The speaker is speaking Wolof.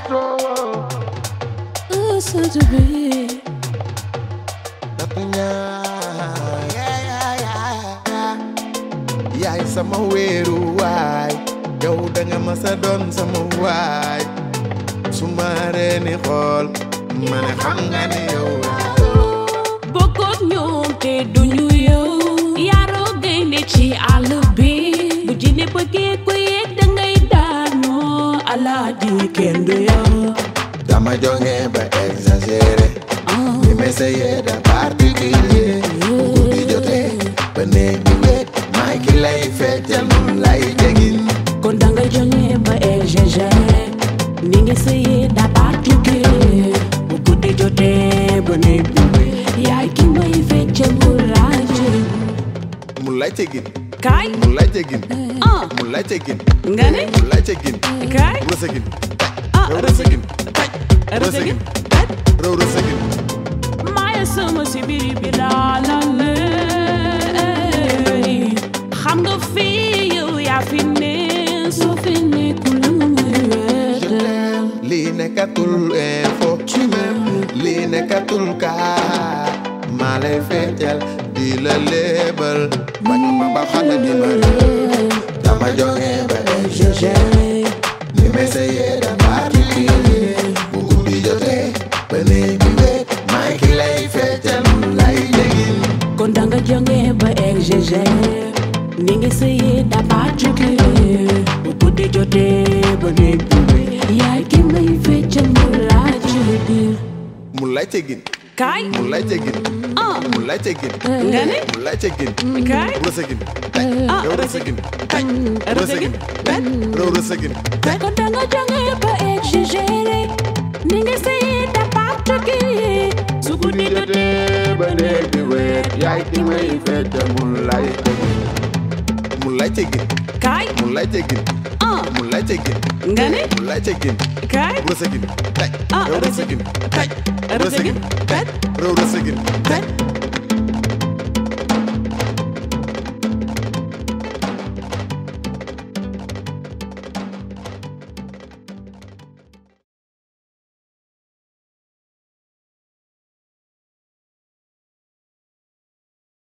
Maestro. Oh, Satou Niang. Satou Niang. Yaye sama wéeru waay. Yow danga ma sa doon sama waay. Suma reeni xool. Ma ne xam nga ni yow. Bokkook ñoom te duñu yow. Yaroo gaynde ci àll bi. Bu jinne bëggee ko yéeg dangay daanoo. Alaaji kenn du yow. Dama jonge ba exagéré. Li may sayee da particulier. Bu guddi jotee ba néeg bi wéet. Maay ki lay feccal Moulay tegin. Kon danga jonge ba exagéré. Ni ngi sayee da particulier. Bu guddi jotee ba néeg bi wéet. Yaay ki may feccal Moulay tegin. Moulay tegin. Kaay. Moulay tegin. Moulay tegin. Nga ne. Moulay tegin. Kaay. Rosegin. Rosegin. Rosegin. Rosegin. Maya sama si biir bi daalale. Xam nga fii yow yaa fi ne. Soo fi nekkul muy wéetal. Lii nekkatul info. Lii nekkatul kaa. Maa lay feccal di la lebal. Bañ ma ba xale di ma réer. Dama jonge ba exagéré. Ni may sayee da particulier. Bu guddi jotee ba néeg bi wéet. Maay ki lay feccal Moulay tegin. Kon danga jonge ba exagéré. Ni ngi sayee da particulier. Bu guddi jotee ba néeg bi wéet. Yaay ki may feccal Moulay tegin. Moulay tegin. Kaay. Moulay tegin. Moulay tegin. Nga ne. Moulay tegin. Kaay. Rosegin. Rosegin. Rosegin. Rosegin. Kon danga jonge ba exagéré. Ni ngi sayee da particulier. Su guddi jotee ba néeg bi wéet. Yaay ki may feccal Moulay tegin. Moulay tegin. Kaay. Moulay tegin. Moulay tegin. Nga ne. Moulay tegin. Kaay. Rosegin. Rosegin. Rosegin. Rosegin. Rosegin.